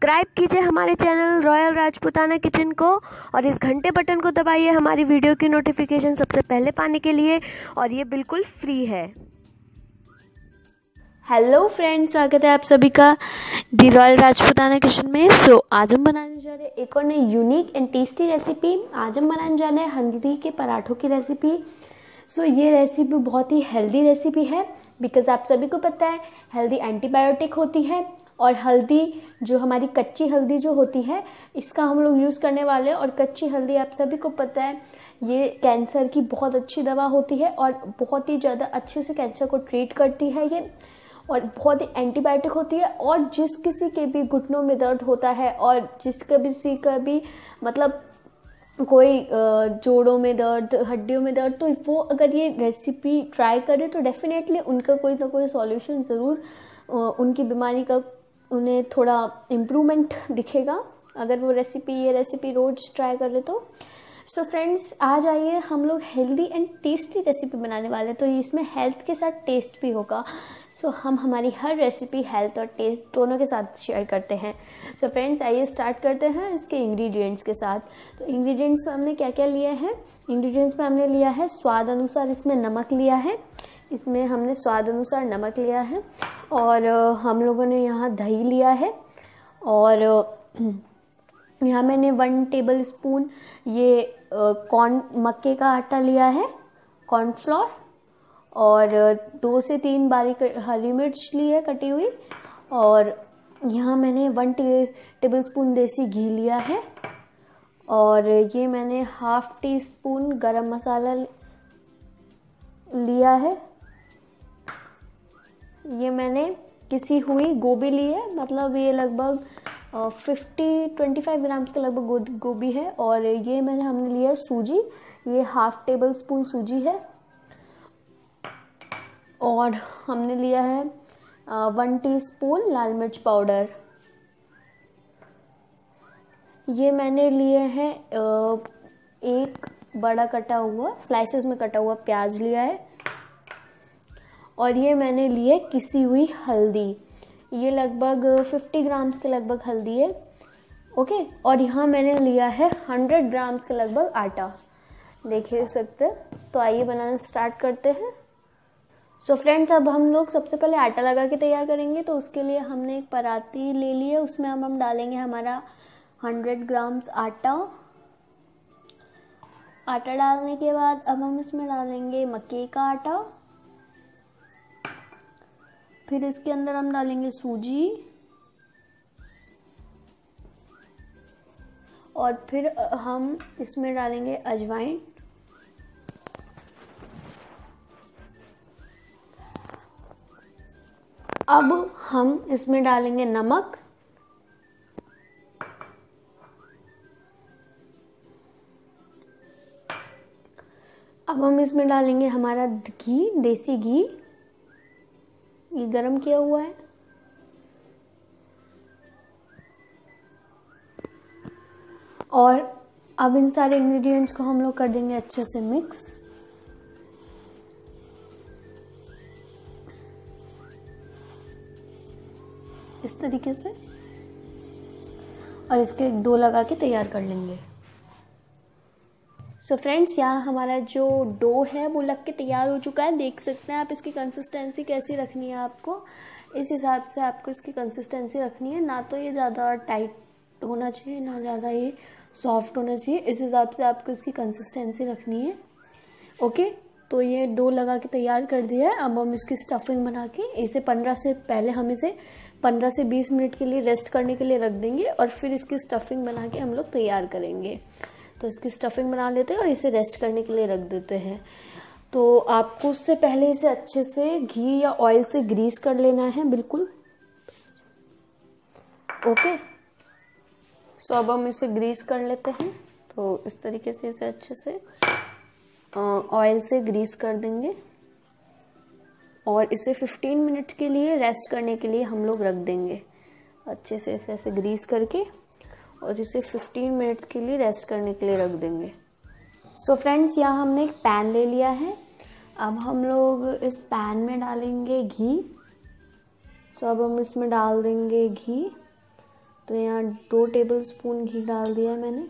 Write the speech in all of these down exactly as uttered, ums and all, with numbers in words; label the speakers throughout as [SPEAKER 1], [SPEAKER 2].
[SPEAKER 1] Subscribe कीजिए हमारे channel royal Rajputana kitchen को और इस घंटे बटन को दबाइए हमारी वीडियो की नोटिफिकेशन सबसे पहले पाने के लिए, और ये बिल्कुल फ्री है। हेलो फ्रेंड्स, स्वागत है आप सभी का दी रॉयल राजपूताना किचन में। सो so, आज हम बनाने जा रहे हैं एक और नई यूनिक एंड टेस्टी रेसिपी। आज हम बनाने जा रहे हैं हल्दी के पराठों की रेसिपी। सो so, ये रेसिपी बहुत ही हेल्दी रेसिपी है, बिकॉज आप सभी को पता है हेल्दी एंटीबायोटिक होती है, और हल्दी जो हमारी कच्ची हल्दी जो होती है इसका हम लोग यूज़ करने वाले हैं। और कच्ची हल्दी आप सभी को पता है ये कैंसर की बहुत अच्छी दवा होती है और बहुत ही ज़्यादा अच्छे से कैंसर को ट्रीट करती है ये, और बहुत ही एंटीबायोटिक होती है। और जिस किसी के भी घुटनों में दर्द होता है और जिस किसी का भी मतलब कोई जोड़ों में दर्द, हड्डियों में दर्द, तो वो अगर ये रेसिपी ट्राई करे तो डेफिनेटली उनका कोई ना कोई सॉल्यूशन ज़रूर, उनकी बीमारी का उन्हें थोड़ा इम्प्रूवमेंट दिखेगा अगर वो रेसिपी ये रेसिपी रोज़ ट्राई कर ले तो। सो फ्रेंड्स, आज आइए हम लोग हेल्दी एंड टेस्टी रेसिपी बनाने वाले हैं, तो इसमें हेल्थ के साथ टेस्ट भी होगा। सो so, हम हमारी हर रेसिपी हेल्थ और टेस्ट दोनों के साथ शेयर करते हैं। सो so, फ्रेंड्स, आइए स्टार्ट करते हैं इसके इंग्रेडिएंट्स के साथ। तो इंग्रेडिएंट्स में हमने क्या क्या लिया है? इंग्रेडिएंट्स में हमने लिया है स्वाद अनुसार इसमें नमक लिया है, इसमें हमने स्वाद अनुसार नमक लिया है, और हम लोगों ने यहाँ दही लिया है, और यहाँ मैंने वन टेबल स्पून ये कॉर्न मक्के का आटा लिया है, कॉर्नफ्लोर, और दो से तीन बारीक हरी मिर्च ली है कटी हुई, और यहाँ मैंने वन टेबल स्पून देसी घी लिया है, और ये मैंने हाफ टी स्पून गरम मसाला लिया है। ये मैंने किसी हुई गोभी ली है, मतलब ये लगभग फिफ्टी ट्वेंटी फाइव ग्राम्स के लगभग गोभी है। और ये मैंने हमने लिया सूजी, ये हाफ टेबल स्पून सूजी है, और हमने लिया है वन टीस्पून लाल मिर्च पाउडर। ये मैंने लिए हैं एक बड़ा कटा हुआ स्लाइसेस में कटा हुआ प्याज लिया है, और ये मैंने लिए किसी हुई हल्दी, ये लगभग फिफ्टी ग्राम्स के लगभग हल्दी है, ओके। और यहाँ मैंने लिया है हंड्रेड ग्राम्स के लगभग आटा, देखिए सकते हैं। तो आइए बनाना स्टार्ट करते हैं। सो so फ्रेंड्स, अब हम लोग सबसे पहले आटा लगा के तैयार करेंगे। तो उसके लिए हमने एक पराती ले ली है, उसमें हम हम डालेंगे हमारा हंड्रेड ग्राम्स आटा। आटा डालने के बाद अब हम इसमें डालेंगे मक्के का आटा, फिर इसके अंदर हम डालेंगे सूजी, और फिर हम इसमें डालेंगे अजवाइन, अब हम इसमें डालेंगे नमक, अब हम इसमें डालेंगे हमारा घी, देसी घी, ये गरम किया हुआ है, और अब इन सारे इंग्रेडिएंट्स को हम लोग कर देंगे अच्छे से मिक्स। इस तरीके से, और इसके डो लगा के तैयार कर लेंगे। सो फ्रेंड्स, यहाँ हमारा जो डो है वो लग के तैयार हो चुका है, देख सकते हैं आप। इसकी कंसिस्टेंसी कैसी रखनी है आपको, इस हिसाब से आपको इसकी कंसिस्टेंसी रखनी है, ना तो ये ज़्यादा टाइट होना चाहिए ना ज़्यादा ये सॉफ्ट होना चाहिए, इस हिसाब से आपको इसकी कंसिस्टेंसी रखनी है, ओके। तो ये डो लगा के तैयार कर दिया है। अब हम इसकी स्टफिंग बना के इसे पंद्रह से पहले हम इसे पंद्रह से बीस मिनट के लिए रेस्ट करने के लिए रख देंगे, और फिर इसकी स्टफिंग बना के हम लोग तैयार करेंगे। तो इसकी स्टफिंग बना लेते हैं और इसे रेस्ट करने के लिए रख देते हैं। तो आपको उससे पहले इसे अच्छे से घी या ऑयल से ग्रीस कर लेना है, बिल्कुल, ओके। सो अब हम इसे ग्रीस कर लेते हैं। तो इस तरीके से इसे अच्छे से ऑयल से ग्रीस कर देंगे, और इसे फिफ्टीन मिनट के लिए रेस्ट करने के लिए हम लोग रख देंगे, अच्छे से इसे ऐसे ग्रीस करके, और इसे फिफ्टीन मिनट्स के लिए रेस्ट करने के लिए रख देंगे। सो फ्रेंड्स, यहाँ हमने एक पैन ले लिया है, अब हम लोग इस पैन में डालेंगे घी। सो अब हम इसमें डाल देंगे घी। तो तो यहाँ दो टेबल स्पून घी डाल दिया है मैंने।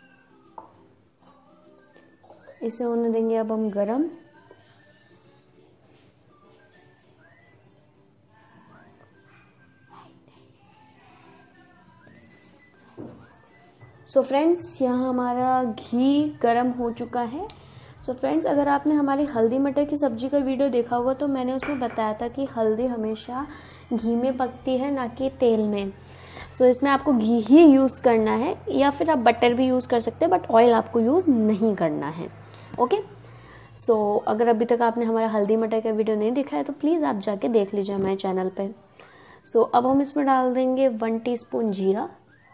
[SPEAKER 1] इसे होने देंगे अब हम गरम। सो फ्रेंड्स, यहाँ हमारा घी गरम हो चुका है। सो so फ्रेंड्स, अगर आपने हमारी हल्दी मटर की सब्ज़ी का वीडियो देखा होगा तो मैंने उसमें बताया था कि हल्दी हमेशा घी में पकती है, ना कि तेल में। सो so इसमें आपको घी ही यूज़ करना है, या फिर आप बटर भी यूज़ कर सकते हैं, बट ऑयल आपको यूज़ नहीं करना है। ओके। सो so अगर अभी तक आपने हमारा हल्दी मटर का वीडियो नहीं देखा है तो प्लीज़ आप जाके देख लीजिए हमारे चैनल पे। सो so अब हम इसमें डाल देंगे वन टीस्पून जीरा,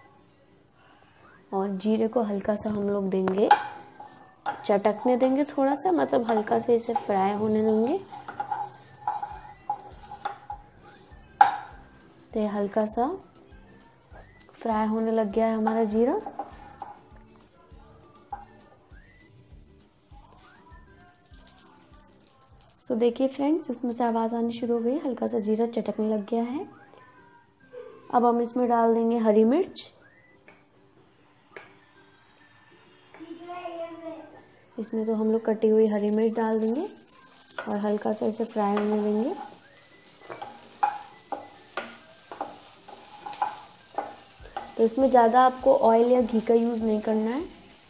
[SPEAKER 1] और जीरे को हल्का सा हम लोग देंगे चटकने देंगे, थोड़ा सा मतलब हल्का से इसे फ्राई होने देंगे। तो ये हल्का सा फ्राई होने लग गया है हमारा जीरा। सो देखिए फ्रेंड्स, इसमें से आवाज़ आनी शुरू हो गई, हल्का सा जीरा चटकने लग गया है। अब हम इसमें डाल देंगे हरी मिर्च। इसमें तो हम लोग कटी हुई हरी मिर्च डाल देंगे और हल्का सा इसे फ्राई होने देंगे। तो इसमें ज़्यादा आपको ऑयल या घी का यूज़ नहीं करना है।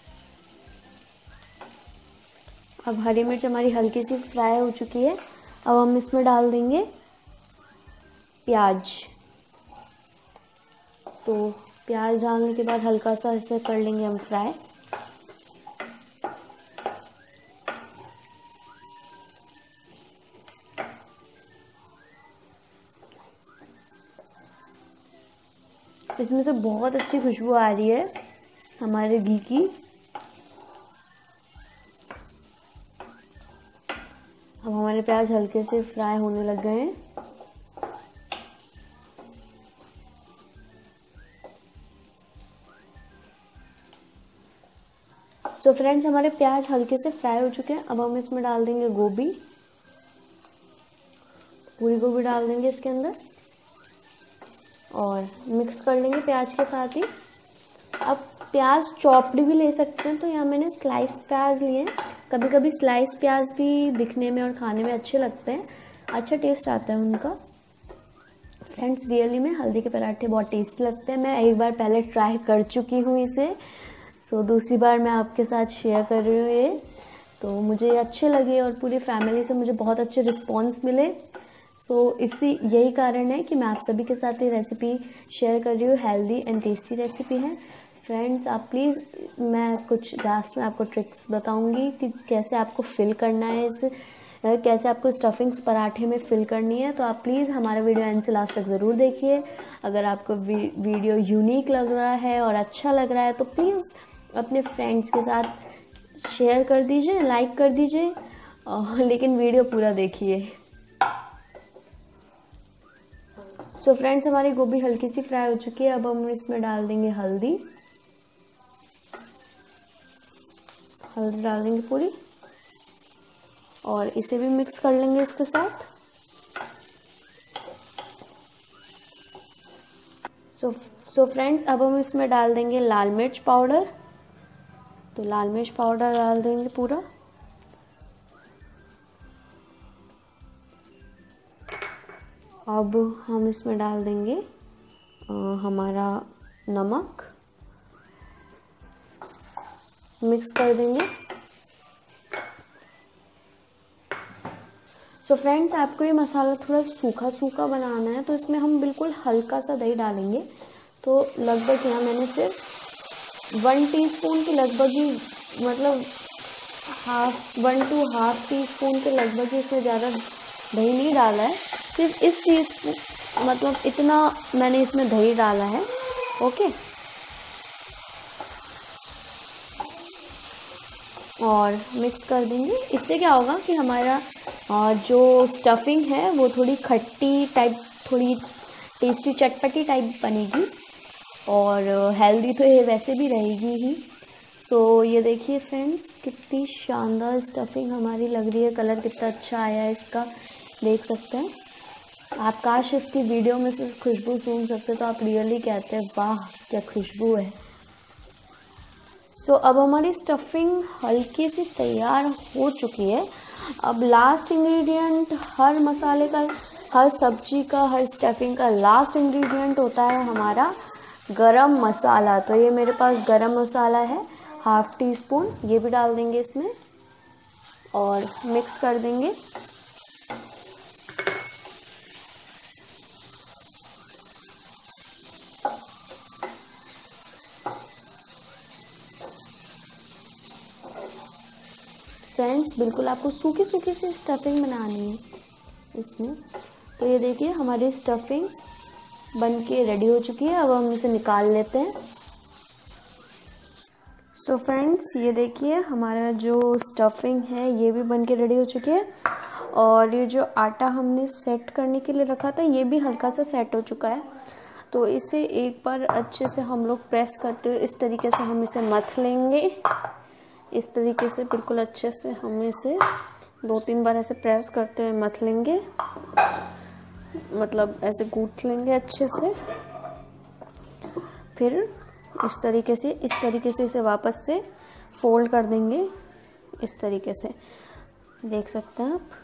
[SPEAKER 1] अब हरी मिर्च हमारी हल्की सी फ्राई हो चुकी है। अब हम इसमें डाल देंगे प्याज। तो प्याज डालने के बाद हल्का सा इसे कर लेंगे हम फ्राई। इसमें से बहुत अच्छी खुशबू आ रही है हमारे घी की। अब हमारे प्याज हल्के से फ्राई होने लग गए हैं। सो फ्रेंड्स, हमारे प्याज हल्के से फ्राई हो चुके हैं। अब हम इसमें डाल देंगे गोभी। पूरी गोभी डाल देंगे इसके अंदर और मिक्स कर लेंगे प्याज के साथ ही। अब प्याज चॉप्ड भी ले सकते हैं, तो यहाँ मैंने स्लाइस प्याज लिए हैं। कभी कभी स्लाइस प्याज भी दिखने में और खाने में अच्छे लगते हैं, अच्छा टेस्ट आता है उनका। फ्रेंड्स, रियली में हल्दी के पराठे बहुत टेस्टी लगते हैं। मैं एक बार पहले ट्राई कर चुकी हूँ इसे, सो दूसरी बार मैं आपके साथ शेयर कर रही हूँ ये। तो मुझे अच्छे लगे और पूरी फैमिली से मुझे बहुत अच्छे रिस्पॉन्स मिले। सो so, इसी यही कारण है कि मैं आप सभी के साथ ये रेसिपी शेयर कर रही हूँ। हेल्दी एंड टेस्टी रेसिपी है। फ्रेंड्स, आप प्लीज़, मैं कुछ लास्ट में आपको ट्रिक्स बताऊंगी कि कैसे आपको फिल करना है इस कैसे आपको स्टफिंग्स पराठे में फिल करनी है। तो आप प्लीज़ हमारा वीडियो एंड से लास्ट तक ज़रूर देखिए। अगर आपको वी, वीडियो यूनिक लग रहा है और अच्छा लग रहा है तो प्लीज़ अपने फ्रेंड्स के साथ शेयर कर दीजिए, लाइक कर दीजिए, लेकिन वीडियो पूरा देखिए। सो फ्रेंड्स, हमारी गोभी हल्की सी फ्राई हो चुकी है। अब हम इसमें डाल देंगे हल्दी। हल्दी डाल देंगे पूरी और इसे भी मिक्स कर लेंगे इसके साथ। सो सो फ्रेंड्स, अब हम इसमें डाल देंगे लाल मिर्च पाउडर। तो लाल मिर्च पाउडर डाल देंगे पूरा। अब हम इसमें डाल देंगे आ, हमारा नमक, मिक्स कर देंगे। सो so फ्रेंड्स, आपको ये मसाला थोड़ा सूखा सूखा बनाना है, तो इसमें हम बिल्कुल हल्का सा दही डालेंगे। तो लगभग यहाँ मैंने सिर्फ वन टीस्पून के लगभग ही, मतलब half one two half teaspoon के लगभग ही, इसमें ज़्यादा दही नहीं डाला है। सिर्फ इस टी मतलब इतना मैंने इसमें दही डाला है। ओके, और मिक्स कर देंगे। इससे क्या होगा कि हमारा जो स्टफिंग है वो थोड़ी खट्टी टाइप, थोड़ी टेस्टी चटपटी टाइप बनेगी और हेल्दी तो ये वैसे भी रहेगी ही। सो so, ये देखिए फ्रेंड्स, कितनी शानदार स्टफिंग हमारी लग रही है। कलर कितना अच्छा आया है इसका, देख सकते हैं। आप काश इसकी वीडियो में से खुशबू सूंघ सकते तो आप रियली कहते हैं वाह क्या खुशबू है। सो so, अब हमारी स्टफिंग हल्की सी तैयार हो चुकी है। अब लास्ट इंग्रेडिएंट हर मसाले का, हर सब्जी का, हर स्टफिंग का लास्ट इंग्रेडिएंट होता है हमारा गरम मसाला। तो ये मेरे पास गरम मसाला है हाफ टी स्पून, ये भी डाल देंगे इसमें और मिक्स कर देंगे। फ्रेंड्स बिल्कुल आपको सूखी सूखी सी स्टफिंग बनानी है इसमें। तो ये देखिए हमारी स्टफिंग बन के रेडी हो चुकी है। अब हम इसे निकाल लेते हैं। सो so फ्रेंड्स ये देखिए हमारा जो स्टफिंग है ये भी बन के रेडी हो चुकी है और ये जो आटा हमने सेट करने के लिए रखा था ये भी हल्का सा सेट हो चुका है। तो इसे एक बार अच्छे से हम लोग प्रेस करते हुए इस तरीके से हम इसे मथ लेंगे। इस तरीके से बिल्कुल अच्छे से हम इसे दो तीन बार ऐसे प्रेस करते हुए मथ लेंगे, मतलब ऐसे गूंथ लेंगे अच्छे से। फिर इस तरीके से इस तरीके से इसे वापस से फोल्ड कर देंगे। इस तरीके से देख सकते हैं आप।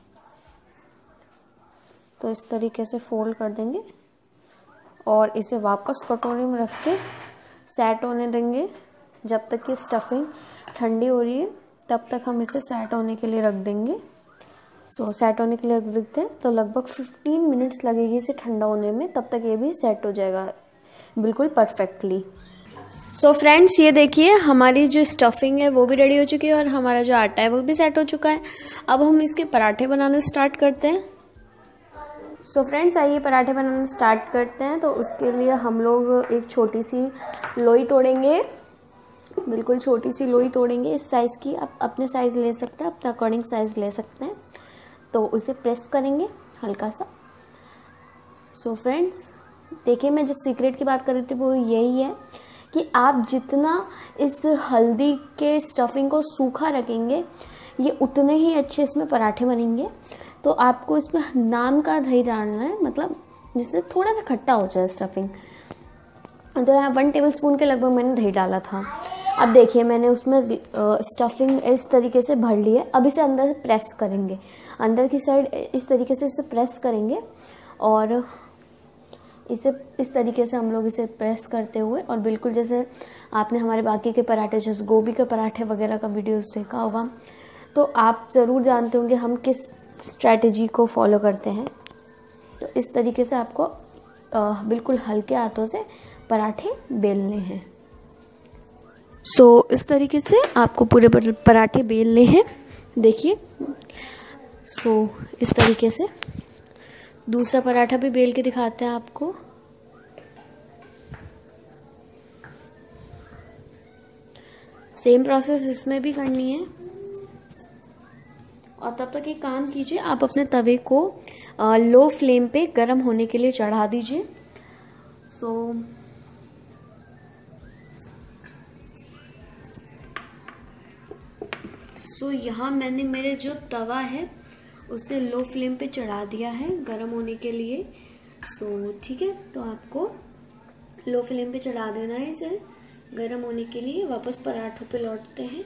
[SPEAKER 1] तो इस तरीके से फोल्ड कर देंगे और इसे वापस कटोरी में रख के सेट होने देंगे। जब तक कि स्टफिंग ठंडी हो रही है तब तक हम इसे सेट होने के लिए रख देंगे। सो so, सेट होने के लिए रख देते हैं तो लगभग पंद्रह मिनट्स लगेगी इसे ठंडा होने में, तब तक ये भी सेट हो जाएगा बिल्कुल परफेक्टली। सो फ्रेंड्स ये देखिए हमारी जो स्टफिंग है वो भी रेडी हो चुकी है और हमारा जो आटा है वो भी सेट हो चुका है। अब हम इसके पराठे बनाने स्टार्ट करते हैं। सो फ्रेंड्स आइए पराठे बनाना स्टार्ट करते हैं। तो उसके लिए हम लोग एक छोटी सी लोई तोड़ेंगे, बिल्कुल छोटी सी लोई तोड़ेंगे इस साइज़ की। आप अपने साइज़ ले सकते हैं, अपने अकॉर्डिंग साइज़ ले सकते हैं। तो उसे प्रेस करेंगे हल्का सा। सो फ्रेंड्स देखिए मैं जिस सीक्रेट की बात कर रही थी वो यही है कि आप जितना इस हल्दी के स्टफिंग को सूखा रखेंगे ये उतने ही अच्छे इसमें पराठे बनेंगे। तो आपको इसमें नाम का दही डालना है, मतलब जिससे थोड़ा सा खट्टा हो जाए स्टफिंग। तो यहाँ वन टेबल स्पून के लगभग मैंने दही डाला था। अब देखिए मैंने उसमें स्टफिंग इस तरीके से भर ली है। अब इसे अंदर से प्रेस करेंगे, अंदर की साइड इस तरीके से इसे प्रेस करेंगे और इसे इस तरीके से हम लोग इसे प्रेस करते हुए, और बिल्कुल जैसे आपने हमारे बाकी के पराठे जैसे गोभी के पराठे वगैरह का वीडियोस देखा होगा तो आप ज़रूर जानते होंगे हम किस स्ट्रैटेजी को फॉलो करते हैं। तो इस तरीके से आपको आ, बिल्कुल हल्के हाथों से पराठे बेलने हैं। सो so, इस तरीके से आपको पूरे पराठे बेलने हैं। देखिए सो so, इस तरीके से दूसरा पराठा भी बेल के दिखाते हैं आपको। सेम प्रोसेस इसमें भी करनी है। और तब तक एक काम कीजिए, आप अपने तवे को लो फ्लेम पे गर्म होने के लिए चढ़ा दीजिए। सो so, सो so, यहाँ मैंने मेरे जो तवा है उसे लो फ्लेम पे चढ़ा दिया है गर्म होने के लिए। सो so, ठीक है, तो आपको लो फ्लेम पे चढ़ा देना है इसे गर्म होने के लिए। वापस पराठों पे लौटते हैं।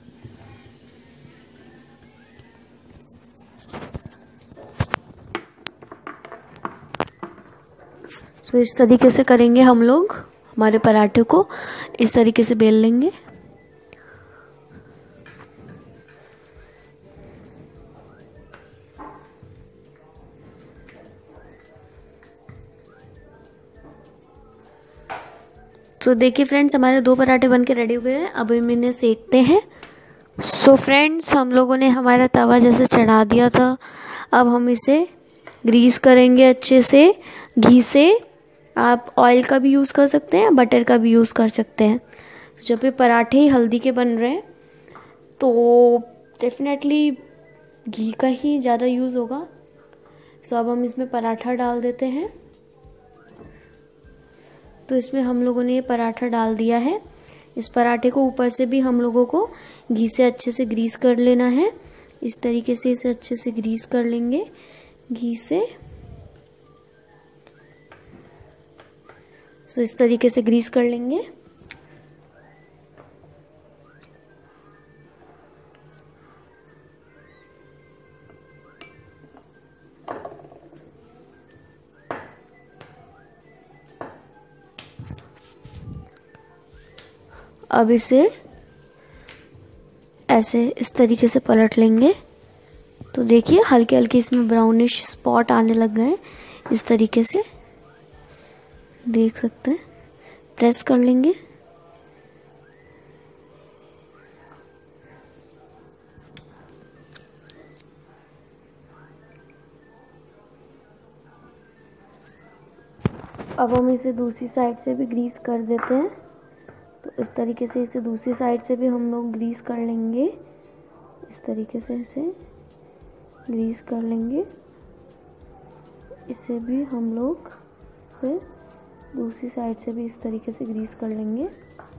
[SPEAKER 1] सो so, इस तरीके से करेंगे हम लोग। हमारे पराठे को इस तरीके से बेल लेंगे। सो so, देखिए फ्रेंड्स हमारे दो पराठे बनके रेडी हो गए हैं। अब हम इन्हें सेकते हैं। सो so, फ्रेंड्स हम लोगों ने हमारा तवा जैसे चढ़ा दिया था, अब हम इसे ग्रीस करेंगे अच्छे से घी से। आप ऑयल का भी यूज़ कर सकते हैं, बटर का भी यूज़ कर सकते हैं। जब ये पराठे ही हल्दी के बन रहे हैं तो डेफिनेटली घी का ही ज़्यादा यूज़ होगा। सो so, अब हम इसमें पराठा डाल देते हैं। तो इसमें हम लोगों ने ये पराठा डाल दिया है। इस पराठे को ऊपर से भी हम लोगों को घी से अच्छे से ग्रीस कर लेना है। इस तरीके से इसे अच्छे से ग्रीस कर लेंगे घी से। सो इस तरीके से ग्रीस कर लेंगे। अब इसे ऐसे इस तरीके से पलट लेंगे तो देखिए हल्के हल्के इसमें ब्राउनिश स्पॉट आने लग गए। इस तरीके से देख सकते हैं, प्रेस कर लेंगे। अब हम इसे दूसरी साइड से भी ग्रीस कर देते हैं। तो इस तरीके से इसे दूसरी साइड से भी हम लोग ग्रीस कर लेंगे। इस तरीके से इसे ग्रीस कर लेंगे। इसे भी हम लोग फिर दूसरी साइड से भी इस तरीके से ग्रीस कर लेंगे।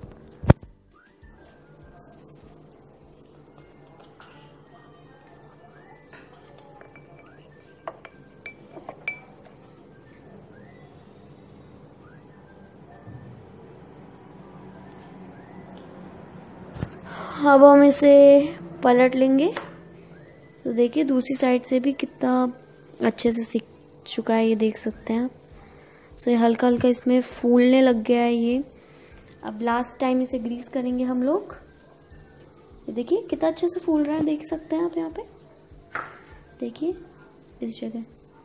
[SPEAKER 1] अब हम इसे पलट लेंगे। तो देखिए दूसरी साइड से भी कितना अच्छे से सीख चुका है, ये देख सकते हैं आप। सो ये हल्का हल्का इसमें फूलने लग गया है ये। अब लास्ट टाइम इसे ग्रीस करेंगे हम लोग। ये देखिए कितना अच्छे से फूल रहा है, देख सकते हैं आप यहाँ पे। देखिए इस जगह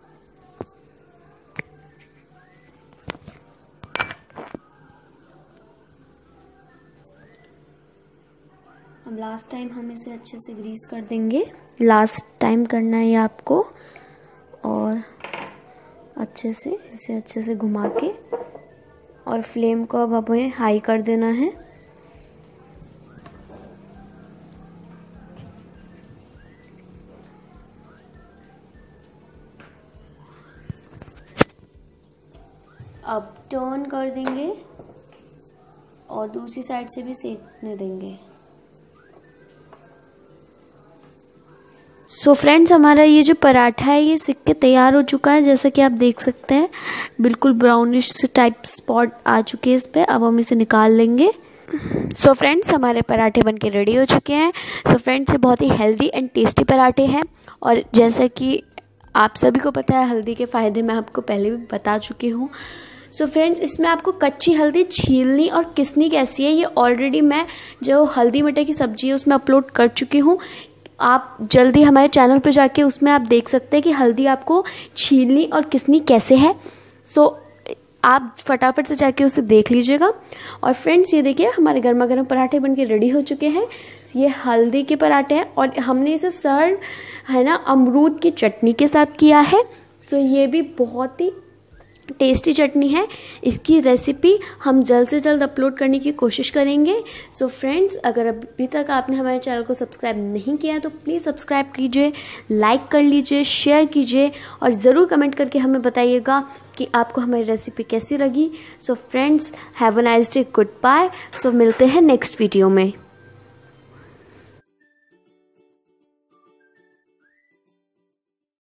[SPEAKER 1] अब लास्ट टाइम हम इसे अच्छे से ग्रीस कर देंगे। लास्ट टाइम करना है आपको, और अच्छे से इसे अच्छे से घुमा के, और फ्लेम को अब हमें हाई कर देना है। अब टर्न कर देंगे और दूसरी साइड से भी सेकने देंगे। सो so फ्रेंड्स, हमारा ये जो पराठा है ये सिक के तैयार हो चुका है। जैसा कि आप देख सकते हैं बिल्कुल ब्राउनिश से टाइप स्पॉट आ चुके हैं इस पे। अब हम इसे निकाल लेंगे। सो so फ्रेंड्स, हमारे पराठे बनके रेडी हो चुके हैं। सो so फ्रेंड्स, ये बहुत ही हेल्दी एंड टेस्टी पराठे हैं, और जैसा कि आप सभी को पता है हल्दी के फ़ायदे मैं आपको पहले भी बता चुकी हूँ। सो so फ्रेंड्स, इसमें आपको कच्ची हल्दी छीलनी और किसनी कैसी है ये ऑलरेडी मैं जो हल्दी मटर की सब्जी है उसमें अपलोड कर चुकी हूँ। आप जल्दी हमारे चैनल पर जाके उसमें आप देख सकते हैं कि हल्दी आपको छीलनी और किसनी कैसे है। सो so, आप फटाफट से जाके उसे देख लीजिएगा। और फ्रेंड्स, ये देखिए हमारे गर्मा गर्म पराठे बनके रेडी हो चुके हैं। ये हल्दी के पराठे हैं और हमने इसे सर्व है ना अमरूद की चटनी के साथ किया है। सो so, ये भी बहुत ही टेस्टी चटनी है। इसकी रेसिपी हम जल्द से जल्द अपलोड करने की कोशिश करेंगे। सो so फ्रेंड्स, अगर अभी तक आपने हमारे चैनल को सब्सक्राइब नहीं किया तो प्लीज़ सब्सक्राइब कीजिए, लाइक कर लीजिए, शेयर कीजिए, और ज़रूर कमेंट करके हमें बताइएगा कि आपको हमारी रेसिपी कैसी लगी। So friends, have a nice day, goodbye. So मिलते हैं नेक्स्ट वीडियो में।